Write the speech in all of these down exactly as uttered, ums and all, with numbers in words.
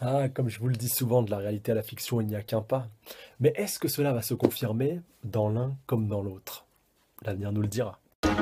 Ah, comme je vous le dis souvent, de la réalité à la fiction, il n'y a qu'un pas. Mais est-ce que cela va se confirmer dans l'un comme dans l'autre? L'avenir nous le dira.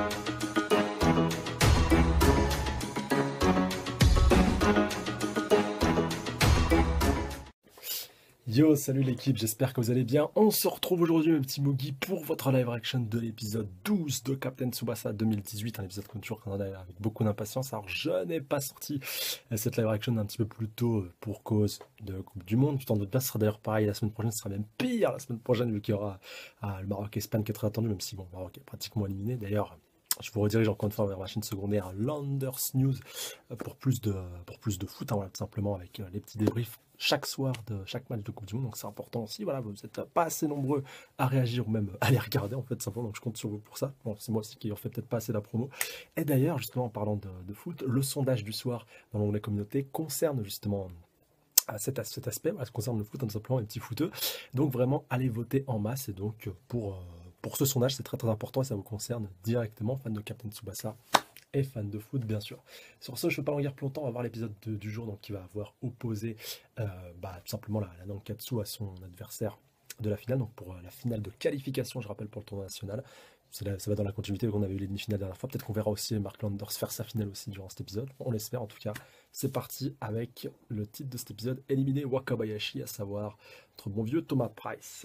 Yo, salut l'équipe, j'espère que vous allez bien. On se retrouve aujourd'hui, mes petits Mugi, pour votre live action de l'épisode douze de Captain Tsubasa deux mille dix-huit. Un épisode qu'on toujours qu'on a avec beaucoup d'impatience. Alors, je n'ai pas sorti euh, cette live action un petit peu plus tôt euh, pour cause de Coupe du Monde. Tu t'en doutes pas, ce sera d'ailleurs pareil la semaine prochaine, ce sera même pire la semaine prochaine, vu qu'il y aura ah, le Maroc-Espagne qui est très attendu, même si bon, le Maroc est pratiquement éliminé. D'ailleurs, je vous redirige encore une fois vers ma chaîne secondaire Landers News euh, pour plus de, pour plus de foot, hein, voilà, tout simplement avec euh, les petits débriefs chaque soir de chaque match de Coupe du Monde. Donc c'est important aussi. Voilà, vous n'êtes pas assez nombreux à réagir ou même à les regarder en fait simplement. Donc je compte sur vous pour ça. Bon, c'est moi aussi qui en fais peut-être pas assez la promo. Et d'ailleurs, justement en parlant de, de foot, le sondage du soir dans l'onglet communauté concerne justement à cet, cet aspect, voilà, ça concerne le foot, tout simplement, les petits footeux. Donc vraiment, allez voter en masse. Et donc, pour, euh, pour ce sondage, c'est très très important et ça vous concerne directement, fans de Captain Tsubasa et fans de foot, bien sûr. Sur ce, je ne veux pas en dire plus longtemps, on va voir l'épisode de- du jour donc, qui va avoir opposé euh, bah, tout simplement la, la Nankatsu à son adversaire de la finale, donc pour euh, la finale de qualification, je rappelle, pour le tournoi national. C'est là- ça va dans la continuité, qu'on avait eu les demi-finales la dernière fois. Peut-être qu'on verra aussi Mark Landers faire sa finale aussi durant cet épisode. On l'espère en tout cas. C'est parti avec le titre de cet épisode, éliminer Wakabayashi, à savoir notre bon vieux Thomas Price.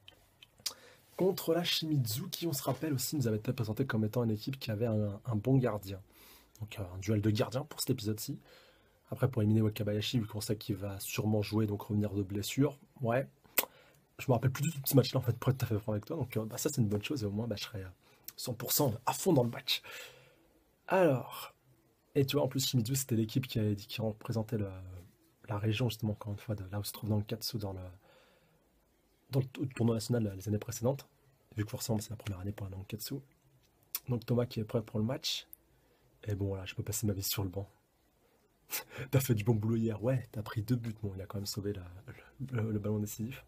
Contre la Shimizu, qui on se rappelle aussi nous avait été présenté comme étant une équipe qui avait un, un bon gardien. Donc euh, un duel de gardiens pour cet épisode-ci. Après pour éliminer Wakabayashi, vu qu'on sait qu'il va sûrement jouer, donc revenir de blessure, ouais, je me rappelle plus du tout de ce match-là en fait, pour être tout à fait franc avec toi. Donc euh, bah, ça c'est une bonne chose et au moins bah, je serai euh, cent pour cent à fond dans le match. Alors, et tu vois, en plus, Shimizu, c'était l'équipe qui, avait dit- qui représentait le- la région, justement, encore une fois, de là où se trouve dans le Katsu, dans le, dans le tou- tournoi national euh, les années précédentes. Vu que forcément, c'est la première année pour un Nankatsu. Donc Thomas qui est prêt pour le match. Et bon, voilà, je peux passer ma vie sur le banc. T'as fait du bon boulot hier, ouais, t'as pris deux buts. Bon, il a quand même sauvé la- le, le- le ballon décisif.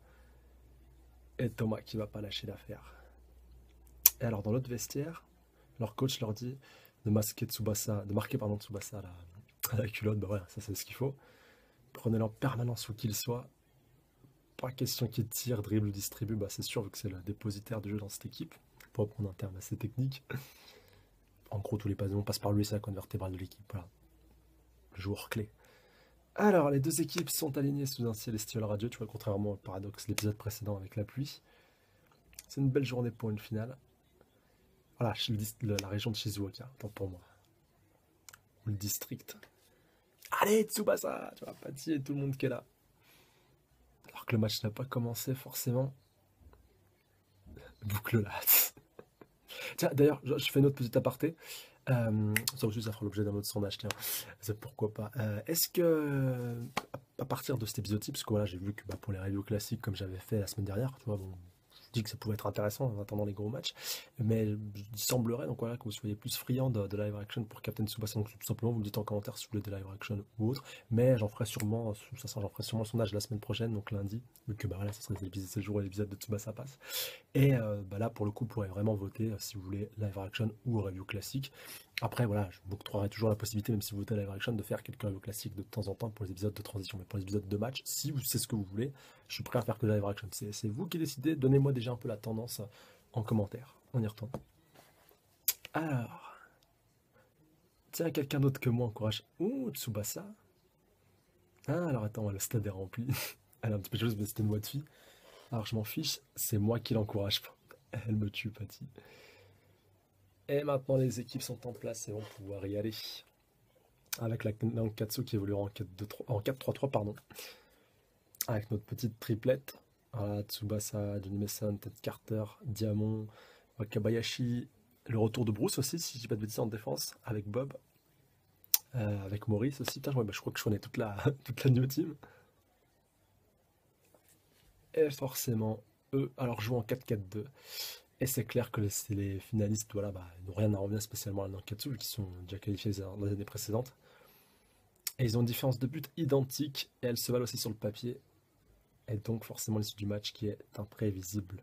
Et Thomas qui va pas lâcher l'affaire. Et alors, dans l'autre vestiaire, leur coach leur dit de masquer Tsubasa, de marquer pardon, Tsubasa à la, à la culotte. Bah voilà, ça c'est ce qu'il faut. Prenez-le en permanence où qu'il soit. Pas question qu'il tire, dribble ou distribue, bah c'est sûr, vu que c'est le dépositaire du jeu dans cette équipe. Pour reprendre un terme assez technique. En gros, tous les passes passent par lui, c'est la colonne vertébrale de l'équipe. Voilà, le joueur clé. Alors, les deux équipes sont alignées sous un ciel estival radieux, tu vois, contrairement au paradoxe de l'épisode précédent avec la pluie. C'est une belle journée pour une finale. Voilà, le, la région de Shizuoka, tant pour moi. Ou le district. Allez, Tsubasa, tu vois, Patty et tout le monde qui est là. Alors que le match n'a pas commencé forcément. Boucle là. Tiens, d'ailleurs, je, je fais une autre petite aparté. Euh, ça aussi, ça fera l'objet d'un autre sondage, tiens. C'est pourquoi pas. Euh, Est-ce que, à, à partir de cet épisode-ci, parce que voilà, j'ai vu que bah, pour les reviews classiques, comme j'avais fait la semaine dernière, tu vois, bon, je dis que ça pouvait être intéressant en attendant les gros matchs, mais il semblerait donc voilà que vous soyez plus friand de, de live action pour Captain Tsubasa. Donc tout simplement, vous me dites en commentaire si vous voulez des live action ou autre, mais j'en ferai sûrement, ça sera, j'en ferai sûrement le sondage la semaine prochaine, donc lundi, vu que bah voilà, ça serait l'épisode, c'est le jour où l'épisode de Tsubasa passe. Et euh, bah là, pour le coup, vous pourrez vraiment voter euh, si vous voulez live action ou review classique. Après, voilà, je vous octroierai toujours la possibilité, même si vous votez live action, de faire quelques reviews classiques de temps en temps pour les épisodes de transition. Mais pour les épisodes de match, si vous c'est ce que vous voulez, je suis prêt à faire que live action. C'est c'est vous qui décidez. Donnez-moi déjà un peu la tendance en commentaire. On y retourne. Alors, tiens, quelqu'un d'autre que moi encourage. Ouh, Tsubasa. Ah, alors attends, le stade est rempli. Elle est un petit peu chose, mais c'était une voix de fille. Alors je m'en fiche, c'est moi qui l'encourage pas. Elle me tue, Patty. Et maintenant les équipes sont en place et vont pouvoir y aller. Avec la Nankatsu qui évoluera en quatre trois trois, pardon. Avec notre petite triplette. Voilà, Tsubasa, Junime-san, Ted Carter, Diamond, Wakabayashi. Le retour de Bruce aussi, si je dis pas de bêtises en défense, avec Bob. Euh, avec Maurice aussi. Putain, ouais, bah, je crois que je connais toute la, toute la new team. Et forcément, eux, alors jouent en quatre quatre deux. Et c'est clair que les, les finalistes voilà, bah, n'ont rien à revenir spécialement à Nankatsu, qui sont déjà qualifiés dans les années précédentes. Et ils ont une différence de but identique, et elles se valent aussi sur le papier. Et donc forcément l'issue du match qui est imprévisible.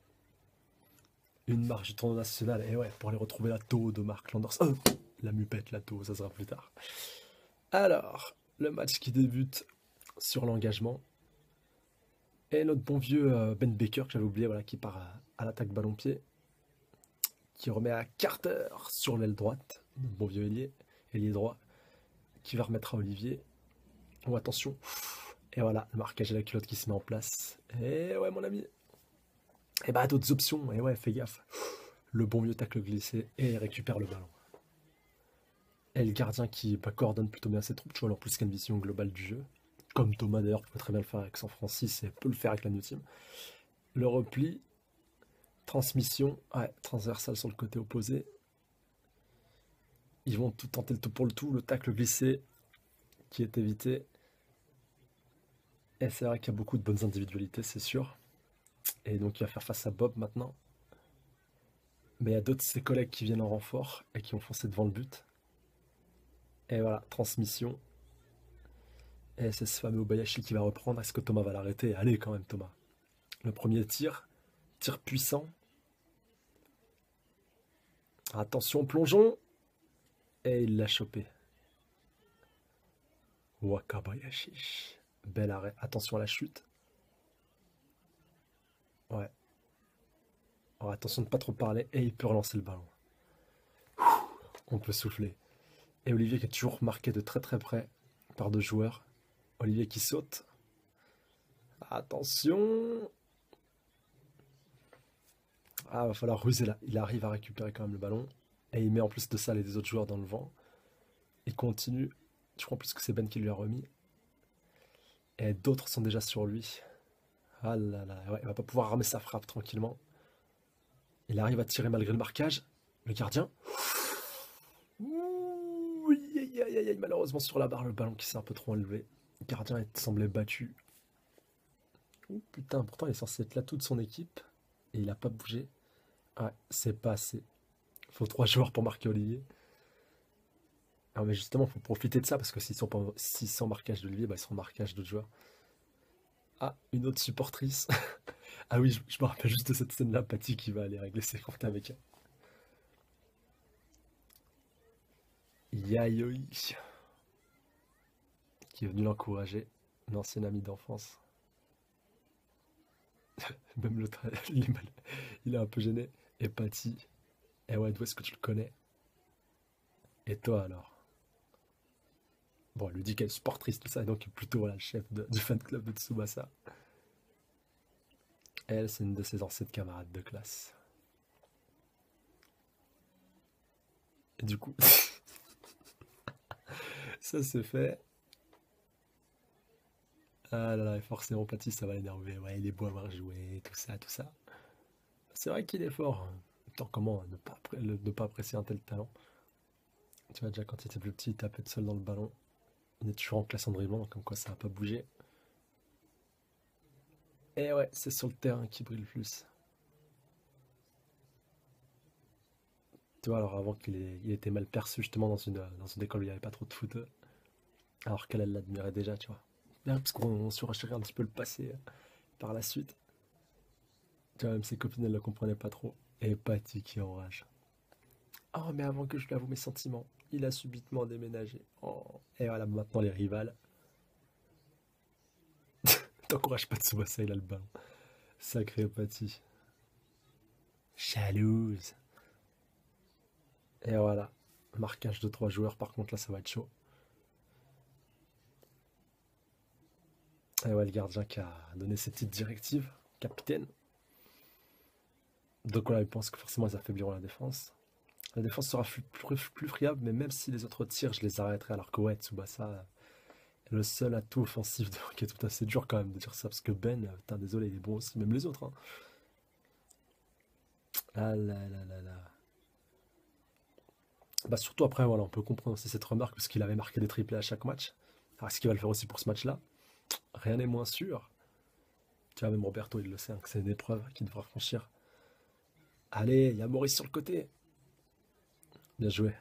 Une marche du tournoi national, et ouais, pour aller retrouver la taux de Mark Landers. Oh, la mupette, la taux, ça sera plus tard. Alors, le match qui débute sur l'engagement. Et notre bon vieux euh, Ben Baker, que j'avais oublié, voilà, qui part à, à l'attaque ballon-pied, qui remet à Carter sur l'aile droite, notre bon vieux ailier, ailier droit, qui va remettre à Olivier. Oh, attention. Et voilà, le marquage à la culotte qui se met en place. Et ouais, mon ami. Et bah, d'autres options. Et ouais, fais gaffe. Le bon vieux tacle glissé et il récupère le ballon. Et le gardien qui bah, coordonne plutôt bien ses troupes, tu vois, en plus qu'il a une vision globale du jeu. Comme Thomas d'ailleurs pouvait très bien le faire avec San Francisco et peut le faire avec la New Team. Le repli, transmission, ouais, transversale sur le côté opposé. Ils vont tout tenter le tout pour le tout, le tacle glissé qui est évité. Et c'est vrai qu'il y a beaucoup de bonnes individualités, c'est sûr. Et donc il va faire face à Bob maintenant. Mais il y a d'autres de ses collègues qui viennent en renfort et qui ont foncé devant le but. Et voilà, transmission. Et c'est ce fameux Obayashi qui va reprendre. Est-ce que Thomas va l'arrêter? Allez quand même Thomas. Le premier tir. Tir puissant. Attention, plongeon. Et il l'a chopé. Wakabayashi. Bel arrêt. Attention à la chute. Ouais. Alors attention de ne pas trop parler. Et il peut relancer le ballon. On peut souffler. Et Olivier qui est toujours marqué de très très près par deux joueurs. Olivier qui saute. Attention. Ah, va falloir ruser là. Il arrive à récupérer quand même le ballon. Et il met en plus de ça les autres joueurs dans le vent. Il continue. Je crois en plus que c'est Ben qui lui a remis. Et d'autres sont déjà sur lui. Ah là là. Ouais, il va pas pouvoir ramer sa frappe tranquillement. Il arrive à tirer malgré le marquage. Le gardien. Ouh, aïe, aïe, aïe, aïe, malheureusement sur la barre, le ballon qui s'est un peu trop enlevé. Le gardien est semblait battu. Ouh, putain, pourtant il est censé être là toute son équipe. Et il a pas bougé. Ouais, c'est pas assez. Il faut trois joueurs pour marquer Olivier. Ah, mais justement, il faut profiter de ça parce que s'ils sont, pas, s'ils sont marquage d'Olivier, bah, ils seront marquage d'autres joueurs. Ah, une autre supportrice. Ah oui, je, je me rappelle juste de cette scène-là, Patty qui va aller régler ses comptes avec elle. Yayoi, qui est venu l'encourager, une ancienne amie d'enfance. Même l'autre, il est, mal- il est un peu gêné. Et Patty, eh ouais, d'où est-ce que tu le connais? Et toi alors? Bon, elle lui dit qu'elle est supportrice, tout ça, et donc plutôt voilà, le chef de- du fan club de Tsubasa. Elle, c'est une de ses anciennes camarades de classe. Et du coup, ça c'est fait. Ah là là, et forcément, Patty, ça va l'énerver. Ouais, il est beau avoir joué, tout ça, tout ça. C'est vrai qu'il est fort. Tant comment ne pas, appré- le- ne pas apprécier un tel talent? Tu vois, déjà quand il était plus petit, il tapait tout seul dans le ballon. Il est toujours en classe en dribblant, donc comme quoi ça n'a pas bougé. Et ouais, c'est sur le terrain qui brille le plus. Tu vois, alors avant qu'il ait- il était mal perçu justement dans une, dans une école où il n'y avait pas trop de foot, alors qu'elle, elle l'admirait déjà, tu vois. Bien, parce qu'on surenchérit un petit peu le passé euh, par la suite. Tu vois, même ses copines, elles ne le comprenaient pas trop. Et Patty qui enrage. Oh, mais avant que je lui avoue mes sentiments, il a subitement déménagé. Oh. Et voilà, maintenant les rivales. T'encourages pas Tsubasa, il a le ballon. Sacré Patty. Jalouse. Et voilà. Marquage de trois joueurs, par contre là ça va être chaud. Et ouais, le gardien qui a donné ses petites directives. Capitaine. Donc voilà, il pense que forcément ils affaibliront la défense. La défense sera plus, plus- plus friable, mais même si les autres tirent, je les arrêterai. Alors que ouais, Tsubasa est le seul atout offensif de- qui est tout assez dur quand même de dire ça. Parce que Ben, euh, putain, désolé, il est bon aussi, même les autres, hein. Ah là là là là. Bah surtout après, voilà, on peut comprendre aussi cette remarque parce qu'il avait marqué des triplés à chaque match. Alors est-ce qu'il va le faire aussi pour ce match-là? Rien n'est moins sûr. Tu vois, même Roberto, il le sait, hein, que c'est une épreuve qu'il devra franchir. Allez, il y a Maurice sur le côté. Bien joué.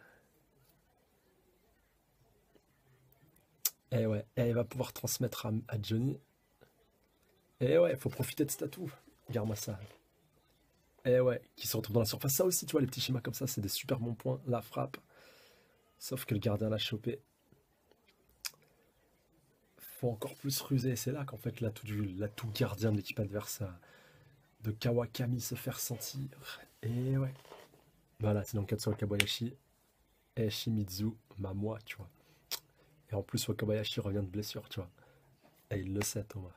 Et ouais, et il va pouvoir transmettre à, à Johnny. Et ouais, il faut profiter de cet atout. Regarde-moi ça. Et ouais, qui se retrouve dans la surface. Ça aussi, tu vois, les petits schémas comme ça, c'est des super bons points. La frappe. Sauf que le gardien l'a chopé. faut encore plus ruser. C'est là qu'en fait l'atout du l'atout gardien de l'équipe adverse euh, de Kawakami se faire sentir. Et ouais. Voilà, c'est donc Katsu Wakabayashi et Shimizu Mamwa, tu vois. Et en plus, Wakabayashi revient de blessure, tu vois. Et il le sait, Thomas.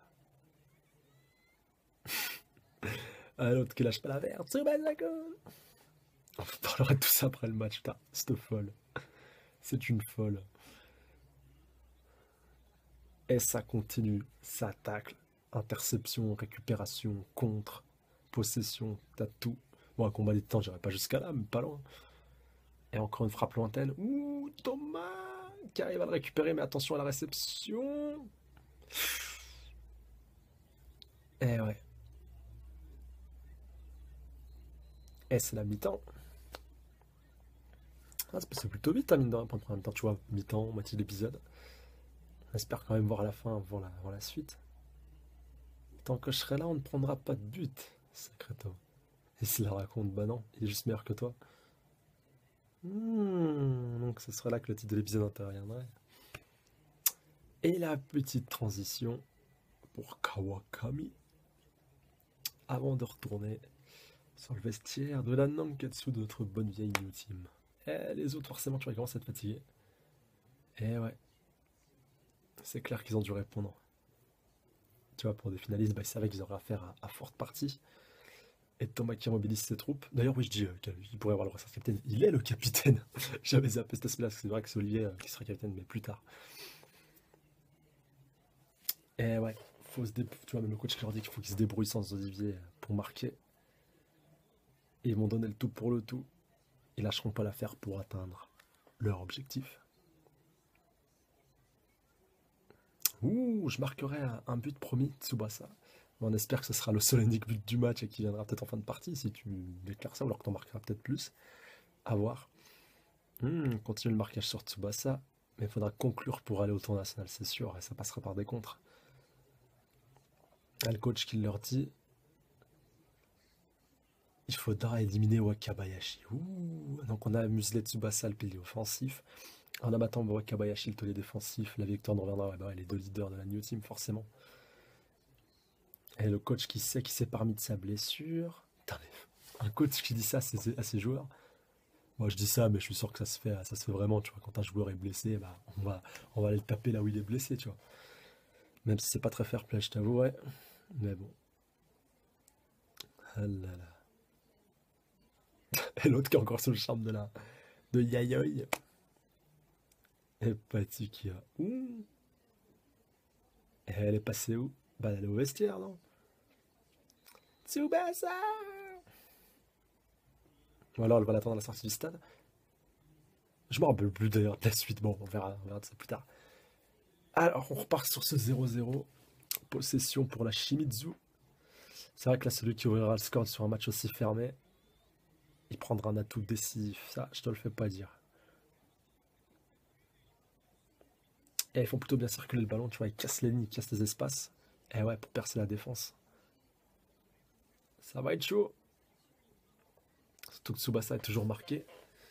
Ah, l'autre qui lâche pas la verte, Tsubasako. On parlera de tout ça après le match, putain. C'est folle. C'est une folle. Et ça continue, ça tacle. Interception, récupération, contre, possession, t'as tout. Bon, un combat des temps, j'irai pas jusqu'à là, mais pas loin. Et encore une frappe lointaine. Ouh, Thomas qui arrive à le récupérer, mais attention à la réception. Et ouais. Et c'est la mi-temps. Ah, c'est passé plutôt vite, hein, mine de rien, pour le premier temps, tu vois, mi-temps, moitié d'épisode. J'espère quand même voir la fin avant la, avant la suite. Tant que je serai là, on ne prendra pas de but. Sacré toi. Et s'il la raconte, bah non, il est juste meilleur que toi. Hmm, donc ce serait là que le titre de l'épisode interviendrait. Et la petite transition pour Kawakami. Avant de retourner sur le vestiaire de la Nankatsu de notre bonne vieille New Team. Et les autres, forcément, tu vas commencer à être fatigué. Et ouais. C'est clair qu'ils ont dû répondre. Tu vois, pour des finalistes, bah, ils savaient qu'ils auraient affaire à, à forte partie. Et Thomas qui mobilise ses troupes. D'ailleurs, oui, je dis euh, qu'il pourrait avoir le reste capitaine. Il est le capitaine. J'avais zappé cet aspect-là, parce que c'est vrai que c'est Olivier euh, qui sera capitaine, mais plus tard. Et ouais, faut se dé... tu vois, même le coach qui leur dit qu'il faut qu'ils se débrouillent sans Olivier pour marquer. Et ils vont donner le tout pour le tout. Ils lâcheront pas l'affaire pour atteindre leur objectif. Ouh, je marquerai un, un but promis, Tsubasa. On espère que ce sera le seul et unique but du match et qu'il viendra peut-être en fin de partie si tu déclares ça, ou alors que tu en marqueras peut-être plus. À voir. Hmm, continue le marquage sur Tsubasa, mais il faudra conclure pour aller au tour national, c'est sûr, et ça passera par des contres. Ah, le coach qui leur dit il faudra éliminer Wakabayashi. Ouh, donc on a muselé Tsubasa, le pilier offensif. En abattant Wakabayashi, le taulier défensif, la victoire nous reviendra. Ouais, bah ouais, les deux leaders de la New Team, forcément. Et le coach qui sait qu'il s'est parmi de sa blessure. Putain, mais un coach qui dit ça à ses, à ses joueurs. Moi je dis ça, mais je suis sûr que ça se fait, ça se fait vraiment. Tu vois, quand un joueur est blessé, bah, on, va, on va aller le taper là où il est blessé, tu vois. Même si c'est pas très fair play, je t'avoue, ouais. Mais bon. Ah là là. Et l'autre qui est encore sous le charme de la de Yayoi. Et Patty qui a. Ouh. Et elle est passée où? Bah elle est au vestiaire, non? Tsubasa! Ou alors elle va l'attendre à la sortie du stade. Je me rappelle plus d'ailleurs de la suite. Bon, on verra, on verra de ça plus tard. Alors, on repart sur ce zéro zéro. Possession pour la Shimizu. C'est vrai que là, celui qui ouvrira le score sur un match aussi fermé, il prendra un atout décisif. Ça, je te le fais pas dire. Et ils font plutôt bien circuler le ballon, tu vois, ils cassent les lignes, ils cassent les espaces. Et ouais, pour percer la défense. Ça va être chaud. Surtout que Tsubasa est toujours marqué.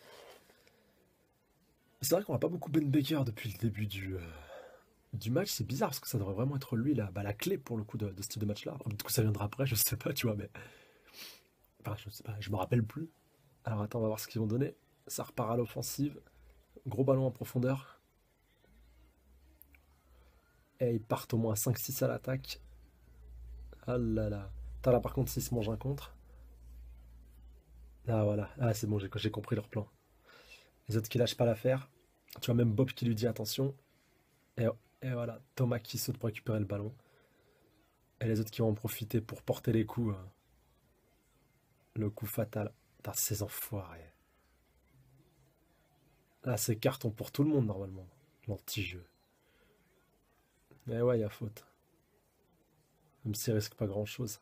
C'est vrai qu'on n'a pas beaucoup Ben Baker depuis le début du, euh, du match. C'est bizarre parce que ça devrait vraiment être lui la, bah, la clé pour le coup de, de ce type de match-là. Du coup, ça viendra après, je sais pas, tu vois, mais. Enfin, je sais pas, je me rappelle plus. Alors attends, on va voir ce qu'ils vont donner. Ça repart à l'offensive. Gros ballon en profondeur. Et ils partent au moins cinq six à l'attaque. Ah là là. Attends, là par contre, s'ils se mangent un contre. Ah voilà. Ah c'est bon, j'ai j'ai compris leur plan. Les autres qui lâchent pas l'affaire. Tu vois même Bob qui lui dit attention. Et, et voilà, Thomas qui saute pour récupérer le ballon. Et les autres qui vont en profiter pour porter les coups. hein. Le coup fatal. Putain, ces enfoirés. Là, c'est carton pour tout le monde normalement. L'anti-jeu. Mais ouais, il y a faute. Même s'il risque pas grand chose.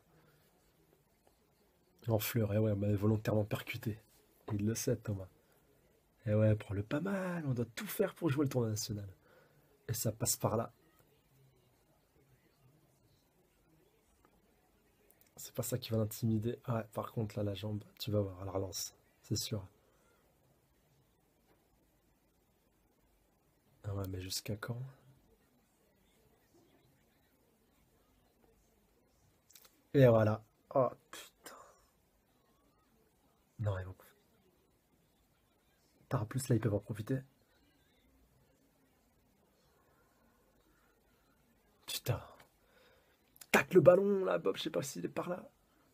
En fleur, et ouais, on m'avait volontairement percuté. Il le sait, Thomas. Et ouais, prends-le pas mal. On doit tout faire pour jouer le tournoi national. Et ça passe par là. C'est pas ça qui va l'intimider. Ah ouais, par contre, là, la jambe, tu vas voir, elle relance. C'est sûr. Ah ouais, mais jusqu'à quand? Et voilà. Oh putain. Non, ils vont... Putain, en plus là, ils peuvent en profiter. Putain. Tac le ballon là, Bob, je sais pas s'il est par là.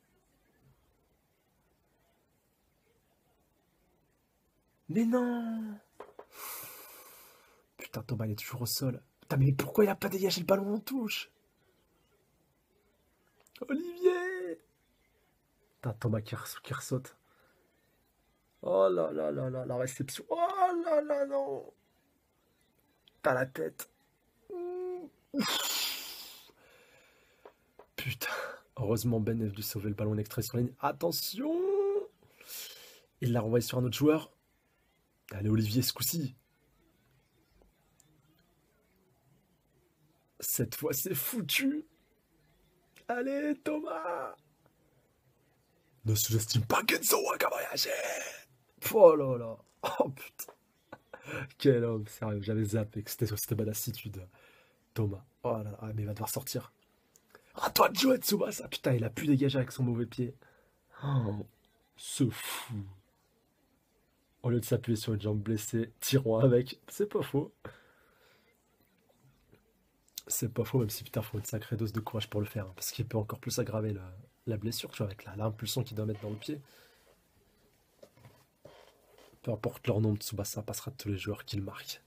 Mais non! Putain, Thomas, il est toujours au sol. Putain, mais pourquoi il a pas dégagé le ballon en touche? Olivier! Putain, Thomas qui, res- qui ressaute. Oh là là là là, la réception. Oh là là, non! T'as la tête. Ouh. Putain. Heureusement, Ben est venu sauver le ballon en extrait sur la ligne. Attention! Il l'a renvoyé sur un autre joueur. Allez, Olivier, ce coup-ci. Cette fois, c'est foutu. Allez, Thomas! Ne sous-estime pas Genzo Wakabayashi! Oh là là! Oh putain! Quel homme, sérieux, j'avais zappé que c'était sur cette badassitude. Thomas. Oh là là, ah, mais il va devoir sortir. À toi de jouer, Tsubasa! Putain, il a pu dégager avec son mauvais pied. Oh, ce fou. Au lieu de s'appuyer sur une jambe blessée, tirons avec. C'est pas faux. C'est pas faux, même si putain, faut une sacrée dose de courage pour le faire, hein, parce qu'il peut encore plus aggraver le- la blessure, tu vois, avec la- l'impulsion qu'il doit mettre dans le pied. Peu importe leur nombre, Tsubasa passera de tous les joueurs qu'il marque.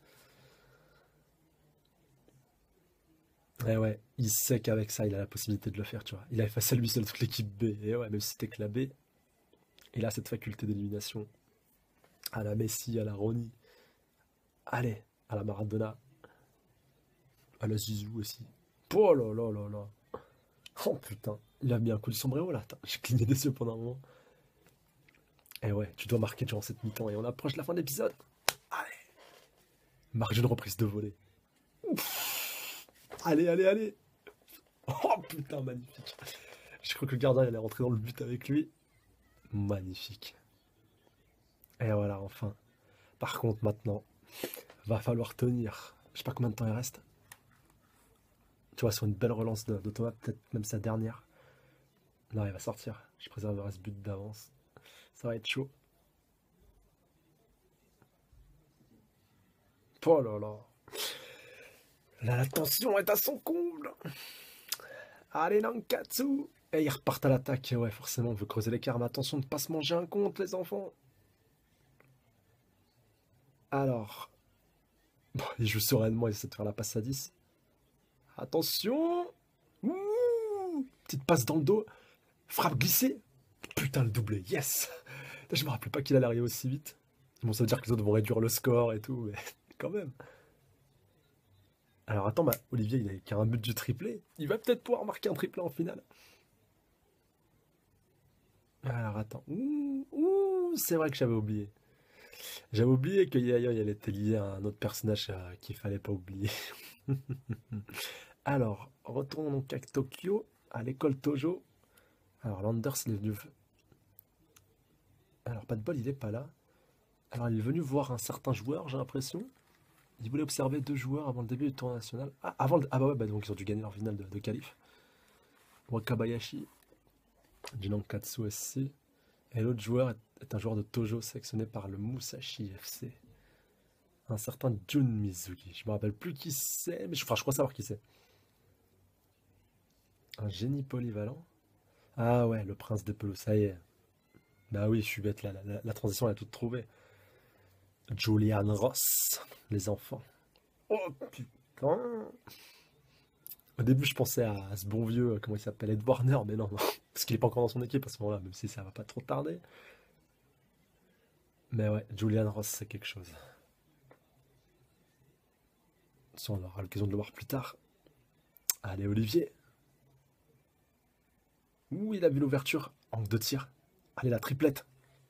Et ouais, il sait qu'avec ça, il a la possibilité de le faire, tu vois. Il a effacé lui seul toute l'équipe B. Et ouais, même si c'était que la B, il a cette faculté d'élimination. À la Messi, à la Ronny. Allez, à la Maradona, à la Zizou aussi. Oh là là là là. Oh putain, il a mis un coup de sombrero là. Attends, j'ai cligné des yeux pendant un moment. Et ouais, tu dois marquer durant cette mi-temps et on approche de la fin de l'épisode. Allez, marque d'une reprise de volée. Allez, allez, allez. Oh putain, magnifique. Je crois que le gardien il allait rentrer dans le but avec lui. Magnifique. Et voilà, enfin. Par contre, maintenant, va falloir tenir. Je sais pas combien de temps il reste. Tu vois, sur une belle relance de, de Thomas, peut-être même sa dernière. Non, il va sortir. Je préserverai ce but d'avance. Ça va être chaud. Oh là là. Là, la tension est à son comble. Allez, Nankatsu. Et ils repartent à l'attaque. Ouais, forcément, on veut creuser l'écart. Mais attention de ne pas se manger un compte, les enfants. Alors. Bon, il joue sereinement, il essaie de faire la passe à dix. Attention. Ouh, petite passe dans le dos. Frappe glissée. Putain, le doublé. Yes. Je me rappelais pas qu'il allait arriver aussi vite. Bon, ça veut dire que les autres vont réduire le score et tout, mais quand même. Alors attends, bah, Olivier, il a qu'un un but du triplé. Il va peut-être pouvoir marquer un triplé en finale. Alors attends. Ouh, ouh, c'est vrai que j'avais oublié. J'avais oublié que Yaya, elle était liée à un autre personnage euh, qu'il fallait pas oublier. Alors, retournons donc à Tokyo, à l'école Tojo. Alors, Landers, il est venu. Alors, pas de bol, il est pas là. Alors, il est venu voir un certain joueur, j'ai l'impression. Il voulait observer deux joueurs avant le début du tournoi national. Ah, avant le... ah bah ouais, bah donc ils ont dû gagner leur finale de, de qualif. Wakabayashi, du Nankatsu S C. Et l'autre joueur est, est un joueur de Tojo sélectionné par le Musashi F C. Un certain Jun Mizuki. Je me rappelle plus qui c'est, mais je, enfin, je crois savoir qui c'est. Un génie polyvalent. Ah ouais, le prince des pelouses, ça y est. Bah oui, je suis bête là, la, la- la transition elle est toute trouvée. Julian Ross, les enfants. Oh putain. Au début, je pensais à, à ce bon vieux, euh, comment il s'appelle, Ed Warner, mais non, non, parce qu'il est pas encore dans son équipe à ce moment-là, même si ça va pas trop tarder. Mais ouais, Julian Ross, c'est quelque chose. Ça, on aura l'occasion de le voir plus tard. Allez, Olivier. Ouh, il a vu l'ouverture. Angle de tir. Allez, la triplette.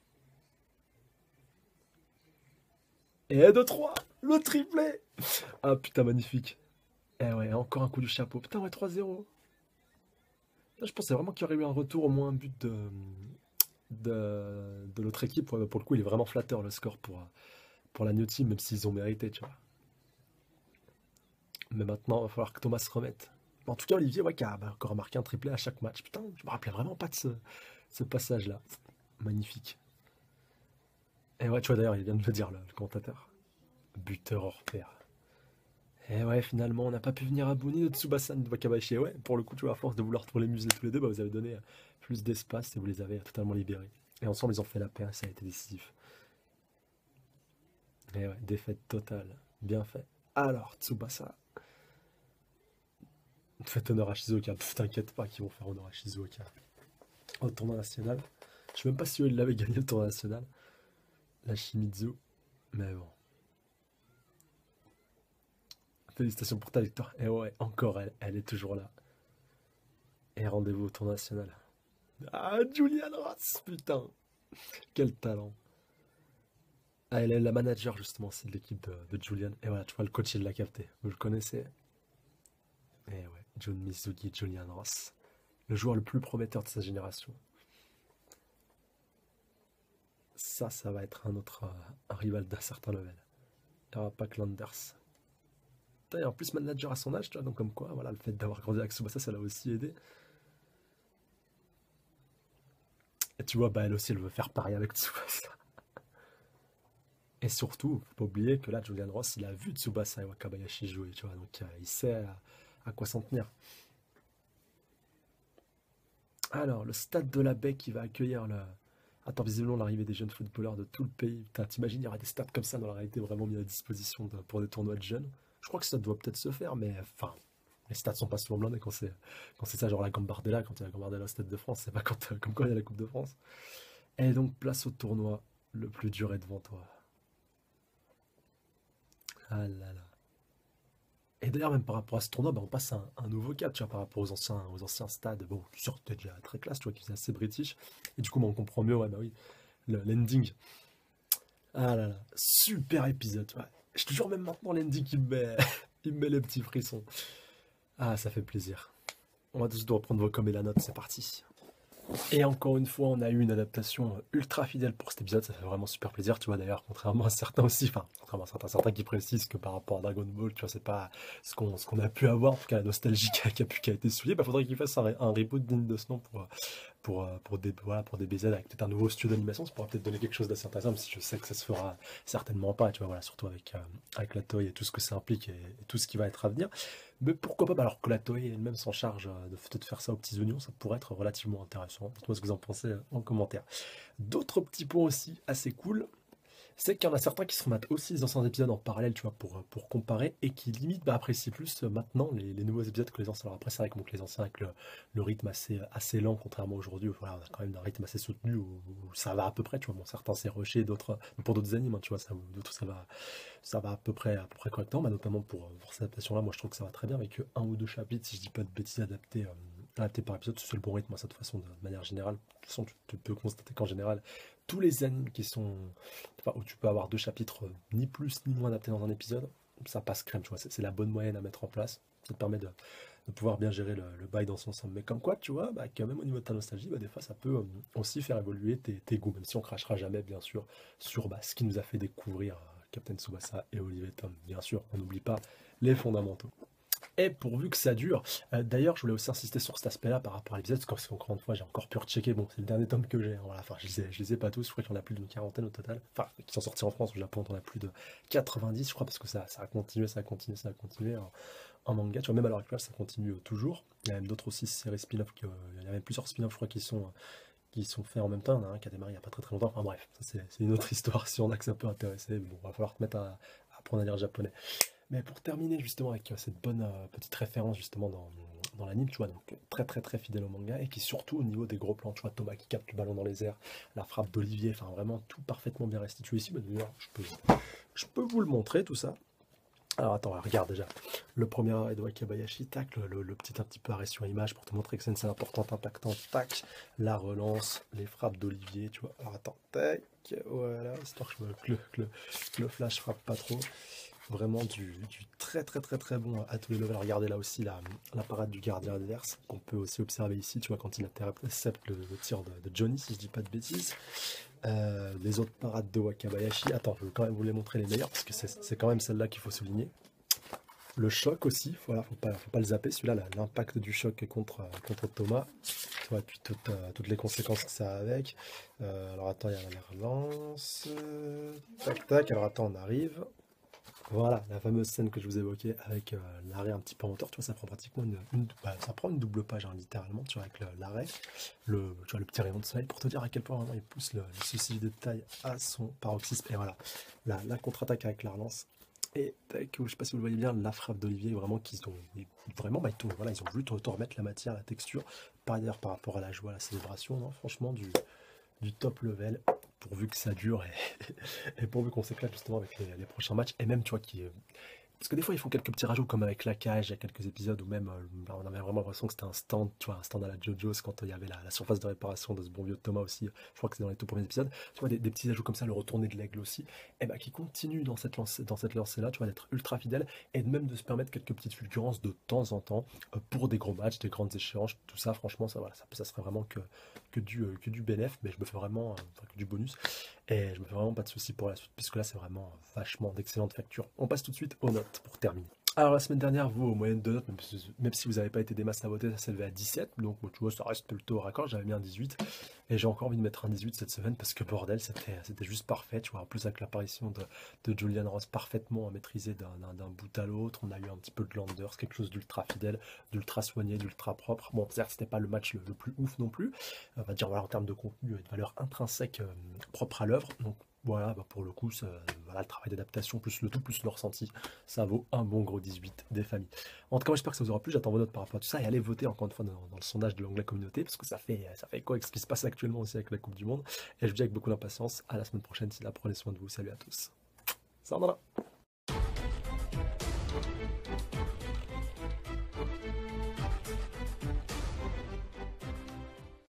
Et de trois, le triplé. Ah putain, magnifique. Eh ouais, encore un coup du chapeau. Putain, ouais, trois zéro. Là, je pensais vraiment qu'il y aurait eu un retour, au moins un but de, de, de l'autre équipe. Ouais, bah, pour le coup, il est vraiment flatteur le score pour, euh, pour la New Team, même s'ils ont mérité, tu vois. Mais maintenant, il va falloir que Thomas se remette. En tout cas, Olivier, ouais, qui a bah, encore marqué un triplé à chaque match. Putain, je me rappelais vraiment pas de ce, ce passage-là. Magnifique. Et ouais, tu vois, d'ailleurs, il vient de me dire, le, le commentateur. Buteur hors pair. Et ouais, finalement, on n'a pas pu venir à bout ni de Tsubasa ni de Wakabayashi. Et ouais, pour le coup, tu vois, à force de vouloir trop les museler tous les deux, bah, vous avez donné euh, plus d'espace et vous les avez euh, totalement libérés. Et ensemble, ils ont fait la paire et ça a été décisif. Et ouais, défaite totale. Bien fait. Alors, Tsubasa, faites honneur à Shizuoka. Pff, t'inquiète pas qu'ils vont faire honneur à Shizuoka. Au tournoi national. Je sais même pas si il l'avait gagné le tournoi national. La Shimizu. Mais bon. Félicitations pour ta victoire. Et ouais, encore elle, elle est toujours là. Et rendez-vous au tournoi national. Ah, Julian Ross, putain. Quel talent. Ah, elle est la manager justement, c'est de l'équipe de, de Julian. Et voilà, tu vois, le coach il l'a capté. Vous le connaissez. Et ouais, Jun Mizugi, Julian Ross. Le joueur le plus prometteur de sa génération. Ça, ça va être un autre euh, un rival d'un certain level. Il n'y aura pas que Landers. Et en plus manager à son âge, tu vois, donc comme quoi, voilà, le fait d'avoir grandi avec Tsubasa, ça l'a aussi aidé. Et tu vois, bah elle aussi, elle veut faire pareil avec Tsubasa. Et surtout, faut pas oublier que là, Julian Ross, il a vu Tsubasa et Wakabayashi jouer, tu vois, donc euh, il sait à, à quoi s'en tenir. Alors, le stade de la Baie qui va accueillir le... Attends, visiblement l'arrivée des jeunes footballeurs de tout le pays. Putain, t'imagines, il y aurait des stades comme ça dans la réalité vraiment mis à disposition de- pour des tournois de jeunes. Je crois que ça doit peut-être se faire, mais enfin, les stades sont pas souvent blindés quand c'est quand c'est ça, genre la Gambardella, quand il y a la Gambardella au Stade de France, c'est pas quand, euh, comme quand il y a la Coupe de France. Et donc, place au tournoi, le plus dur est devant toi. Ah là là. Et d'ailleurs, même par rapport à ce tournoi, bah, on passe à un, un nouveau cap, tu vois, par rapport aux anciens, aux anciens stades. Bon, sûr, c'était déjà très classe, tu vois, qui faisait assez british. Et du coup, bah, on comprend mieux, ouais, bah oui, le l'ending. Ah là là, super épisode, ouais. Je te jure, même maintenant, l'ending, il me met, il me met les petits frissons. Ah, ça fait plaisir. On va tous reprendre vos com et la note, c'est parti. Et encore une fois, on a eu une adaptation euh, ultra fidèle pour cet épisode, ça fait vraiment super plaisir, tu vois, d'ailleurs, contrairement à certains aussi, enfin, contrairement à certains, certains qui précisent que par rapport à Dragon Ball, tu vois, c'est pas ce qu'on ce qu'on a pu avoir, en tout cas la nostalgie qui a, qui a pu, qui a été souillée, bah faudrait qu'il fasse un, un reboot digne de ce nom pour, euh, pour, euh, pour, des, voilà, pour des B Z avec peut-être un nouveau studio d'animation, ça pourra peut-être donner quelque chose d'assez intéressant, même si je sais que ça se fera certainement pas, tu vois, voilà, surtout avec, euh, avec la Toei et tout ce que ça implique et, et tout ce qui va être à venir. Mais pourquoi pas, bah alors que la Toei elle-même s'en charge euh, de peut-être faire ça aux petits oignons, ça pourrait être relativement intéressant. Dites-moi ce que vous en pensez euh, en commentaire. D'autres petits points aussi assez cool, c'est qu'il y en a certains qui se remettent aussi les anciens épisodes en parallèle, tu vois, pour, euh, pour comparer, et qui limite bah, apprécient plus euh, maintenant les, les nouveaux épisodes que les anciens. Alors après, c'est vrai que, bon, que les anciens avec le, le rythme assez, assez lent, contrairement à aujourd'hui, où voilà, on a quand même un rythme assez soutenu, où, où ça va à peu près, tu vois, bon, certains c'est rushé, d'autres, pour d'autres animes, hein, tu vois, ça, d'autres ça va, ça va à peu près, à peu près correctement, bah, notamment pour, euh, pour cette adaptation-là, moi je trouve que ça va très bien, avec un ou deux chapitres, si je dis pas de bêtises, adaptés, euh, adaptés par épisode, c'est le bon rythme, hein, ça, de toute façon, de, de manière générale. De toute façon, tu, tu peux constater qu'en général, tous les animes qui sont, enfin, où tu peux avoir deux chapitres, euh, ni plus ni moins adaptés dans un épisode, ça passe crème, tu vois, c'est c'est la bonne moyenne à mettre en place. Ça te permet de, de pouvoir bien gérer le, le bail dans son ensemble. Mais comme quoi, tu vois, bah, quand même au niveau de ta nostalgie, bah, des fois ça peut euh, aussi faire évoluer tes, tes goûts, même si on crachera jamais, bien sûr, sur bah, ce qui nous a fait découvrir euh, Captain Tsubasa et Olivier Tom. Bien sûr, on n'oublie pas les fondamentaux. Et pourvu que ça dure. Euh, D'ailleurs, je voulais aussi insister sur cet aspect-là par rapport à l'épisode, parce qu'encore une fois, j'ai encore pu rechecker. Bon, c'est le dernier tome que j'ai, hein, voilà. Enfin, je les ai, je les ai pas tous, je crois qu'il y en a plus d'une quarantaine au total. Enfin, qui sont sortis en France, au Japon, on en a plus de quatre-vingt-dix, je crois, parce que ça, ça a continué, ça a continué, ça a continué en, en manga. Tu vois, même à l'heure actuelle, ça continue euh, toujours. Il y a même d'autres aussi séries spin-off, que- il y a même plusieurs spin-offs, je crois, qui sont, euh, qui sont faits en même temps. Il y en a un qui a démarré il n'y a pas très très longtemps. Enfin bref, ça c'est c'est une autre histoire si on a que ça peut intéresser. Bon, va falloir te mettre à, à apprendre à lire japonais. Mais pour terminer justement avec euh, cette bonne euh, petite référence justement dans, dans l'anime, tu vois, donc très très très fidèle au manga, et qui surtout au niveau des gros plans, tu vois, Thomas qui capte le ballon dans les airs, la frappe d'Olivier, enfin vraiment tout parfaitement bien restitué ici. Bah, d'ailleurs, je peux, je peux vous le montrer tout ça. Alors attends, regarde déjà. Le premier arrêt de Wakabayashi, tac, le, le- le petit un petit peu arrêt sur image pour te montrer que c'est une scène importante, impactante, tac, la relance, les frappes d'Olivier, tu vois. Alors attends, tac, voilà, histoire que, je me- que le, que le- que le flash frappe pas trop. Vraiment du, du très très très très bon à tous les levels. Regardez là aussi la, la parade du gardien adverse qu'on peut aussi observer ici, tu vois, quand il intercepte le, le tir de, de Johnny, si je dis pas de bêtises. Euh, les autres parades de Wakabayashi, attends, je vais quand même vous les montrer les meilleures parce que c'est c'est quand même celle-là qu'il faut souligner. Le choc aussi, voilà, faut pas, faut pas le zapper. Celui-là, là, l'impact du choc contre, euh, contre Thomas. Tu vois, et puis toutes, euh, toutes les conséquences que ça a avec. Euh, alors attends, il y a la relance. euh, Tac, tac. Alors attends, on arrive. Voilà, la fameuse scène que je vous évoquais avec euh, l'arrêt un petit peu en hauteur, tu vois, ça prend pratiquement une, une- bah, ça prend une double page, hein, littéralement, tu vois, avec le- l'arrêt, le, tu vois, le petit rayon de soleil, pour te dire à quel point vraiment il pousse le, le souci de taille à son paroxysme. Et voilà, la, la contre-attaque avec la relance. Et tac, je sais pas si vous le voyez bien, la frappe d'Olivier, vraiment, qu'ils ont, ils- vraiment, bah, ils, t'ont- voilà, ils ont voulu te, te remettre la matière, la texture, par ailleurs par rapport à la joie, à la célébration, non, franchement, du, du top level, pourvu que ça dure et, et pourvu qu'on s'éclate justement avec les, les prochains matchs. Et même, tu vois, qui, parce que des fois, ils font quelques petits rajouts, comme avec la cage, il y a quelques épisodes où même, euh, là, on avait vraiment l'impression que c'était un stand, tu vois, un stand à la JoJo's, quand euh, il y avait la, la surface de réparation de ce bon vieux Thomas aussi, je crois que c'est dans les tout premiers épisodes, tu vois, des, des petits ajouts comme ça, le retourné de l'aigle aussi, et bah, qui continuent dans cette lancée, dans cette lancée-là, tu vois, d'être ultra fidèle, et de même de se permettre quelques petites fulgurances de temps en temps, euh, pour des gros matchs, des grandes échéances, tout ça, franchement, ça, voilà, ça, ça serait vraiment que, que du, euh, que du bénéf, mais je me fais vraiment, euh, enfin, que du bonus, et je me fais vraiment pas de soucis pour la suite, puisque là, c'est vraiment vachement d'excellentes factures. On passe tout de suite aux notes pour terminer. Alors la semaine dernière, vous, aux moyennes de notes, même si, même si vous n'avez pas été des masses à voter, ça s'élevait à dix-sept. Donc tu vois, ça reste plutôt raccord. J'avais mis un dix-huit. Et j'ai encore envie de mettre un dix-huit cette semaine parce que bordel, c'était c'était juste parfait. Tu vois, en plus avec l'apparition de, de Julian Ross parfaitement maîtrisé d'un d'un- d'un bout à l'autre. On a eu un petit peu de Landers, quelque chose d'ultra fidèle, d'ultra soigné, d'ultra propre. Bon, certes, c'était pas le match le, le plus ouf non plus. On va dire, voilà, en termes de contenu et de valeur intrinsèque euh, propre à l'œuvre. Donc voilà, bah, pour le coup, ça- voilà, le travail d'adaptation, plus le tout, plus le ressenti, ça vaut un bon gros dix-huit des familles. En tout cas, moi, j'espère que ça vous aura plu. J'attends vos notes par rapport à tout ça et allez voter encore une fois dans, dans le sondage de l'onglet communauté parce que ça fait, ça fait quoi avec ce qui se passe actuellement aussi avec la Coupe du Monde. Et je vous dis avec beaucoup d'impatience à la semaine prochaine. Si là, prenez soin de vous. Salut à tous. Ça en